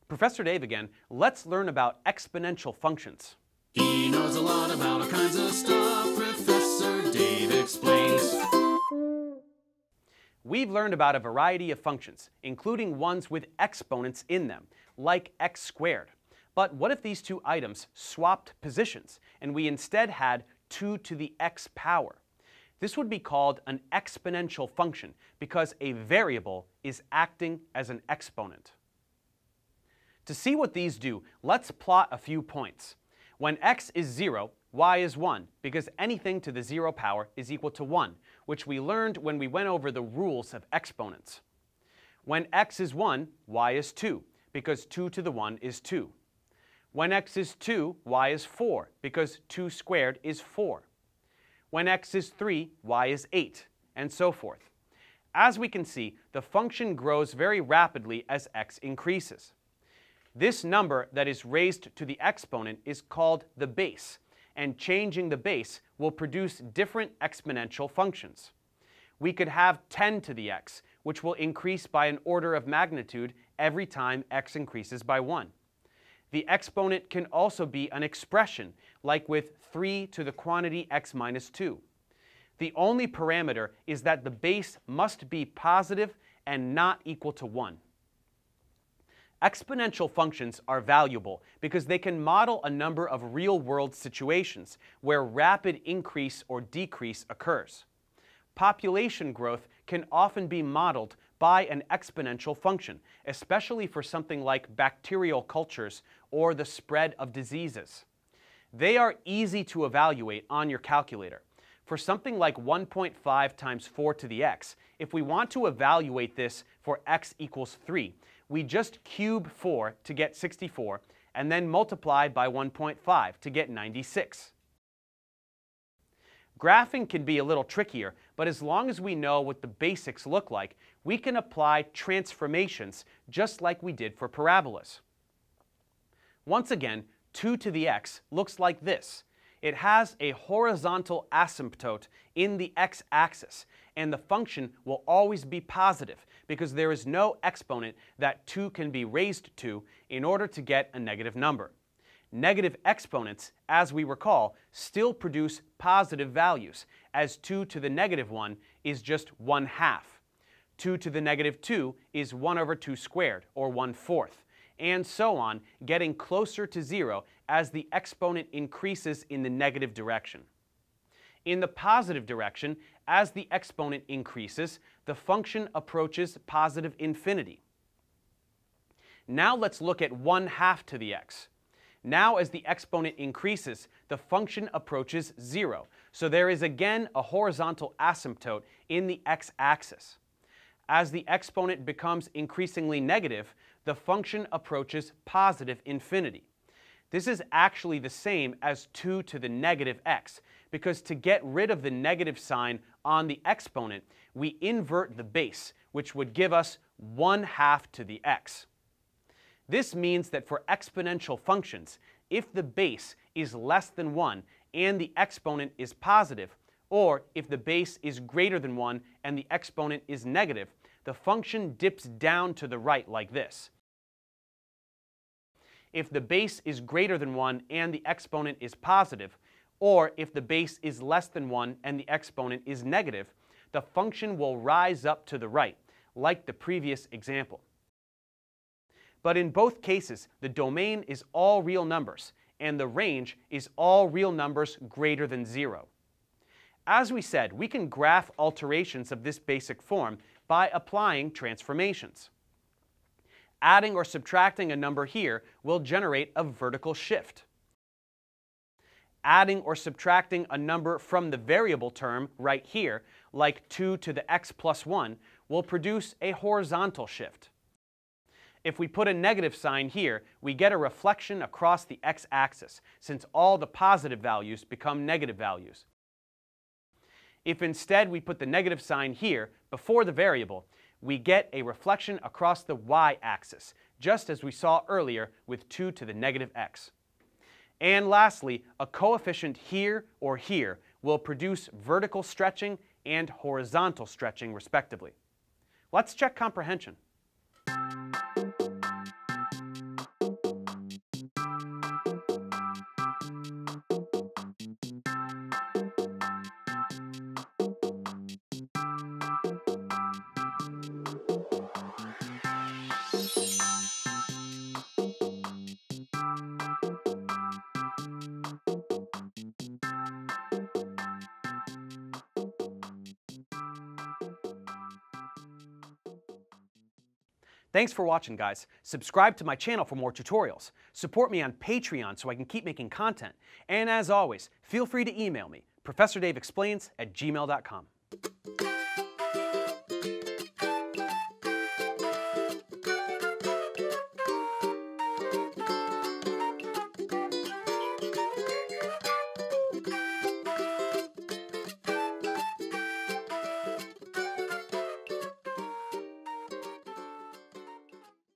Professor Dave again. Let's learn about exponential functions. He knows a lot about all kinds of stuff. Professor Dave explains. We've learned about a variety of functions, including ones with exponents in them, like x squared. But what if these two items swapped positions, and we instead had 2 to the x power? This would be called an exponential function because a variable is acting as an exponent. To see what these do, let's plot a few points. When x is 0, y is 1, because anything to the 0 power is equal to 1, which we learned when we went over the rules of exponents. When x is 1, y is 2, because 2 to the 1 is 2. When x is 2, y is 4, because 2 squared is 4. When x is 3, y is 8, and so forth. As we can see, the function grows very rapidly as x increases. This number that is raised to the exponent is called the base, and changing the base will produce different exponential functions. We could have 10 to the x, which will increase by an order of magnitude every time x increases by 1. The exponent can also be an expression, like with 3 to the quantity x minus 2. The only parameter is that the base must be positive and not equal to 1. Exponential functions are valuable because they can model a number of real-world situations where rapid increase or decrease occurs. Population growth can often be modeled by an exponential function, especially for something like bacterial cultures or the spread of diseases. They are easy to evaluate on your calculator. For something like 1.5 times 4 to the x, if we want to evaluate this for x equals 3, we just cube 4 to get 64, and then multiply by 1.5 to get 96. Graphing can be a little trickier, but as long as we know what the basics look like, we can apply transformations just like we did for parabolas. Once again, 2 to the x looks like this. It has a horizontal asymptote in the x-axis, and the function will always be positive because there is no exponent that 2 can be raised to in order to get a negative number. Negative exponents, as we recall, still produce positive values, as 2 to the negative 1 is just 1/2. 2 to the negative 2 is 1 over 2 squared, or 1/4, and so on, getting closer to 0 as the exponent increases in the negative direction. In the positive direction, as the exponent increases, the function approaches positive infinity. Now let's look at 1/2 to the x. Now as the exponent increases, the function approaches 0, so there is again a horizontal asymptote in the x-axis. As the exponent becomes increasingly negative, the function approaches positive infinity. This is actually the same as 2 to the negative x, because to get rid of the negative sign on the exponent, we invert the base, which would give us 1/2 to the x. This means that for exponential functions, if the base is less than 1 and the exponent is positive, or if the base is greater than 1 and the exponent is negative, the function dips down to the right like this. If the base is greater than 1 and the exponent is positive, or if the base is less than 1 and the exponent is negative, the function will rise up to the right, like the previous example. But in both cases, the domain is all real numbers, and the range is all real numbers greater than 0. As we said, we can graph alterations of this basic form by applying transformations. Adding or subtracting a number here will generate a vertical shift. Adding or subtracting a number from the variable term right here, like 2 to the x plus 1, will produce a horizontal shift. If we put a negative sign here, we get a reflection across the x-axis, since all the positive values become negative values. If instead we put the negative sign here before the variable, we get a reflection across the y-axis, just as we saw earlier with 2 to the negative x. And lastly, a coefficient here or here will produce vertical stretching and horizontal stretching respectively. Let's check comprehension. Thanks for watching, guys. Subscribe to my channel for more tutorials. Support me on Patreon so I can keep making content. And as always, feel free to email me, ProfessorDaveExplains@gmail.com.